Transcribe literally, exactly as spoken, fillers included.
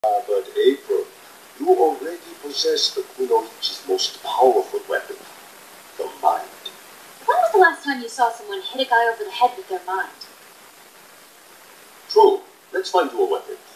Uh, but April, you already possess the Kunoichi's most powerful weapon, the mind. When was the last time you saw someone hit a guy over the head with their mind? True. Let's find you a weapon.